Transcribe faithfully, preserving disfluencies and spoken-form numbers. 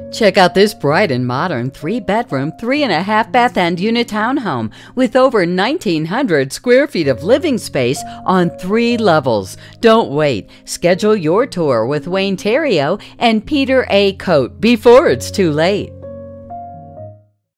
Check out this bright and modern three-bedroom, three-and-a-half-bath and unit townhome with over nineteen hundred square feet of living space on three levels. Don't wait. Schedule your tour with Wayne Terrio and Peter A. Coate before it's too late.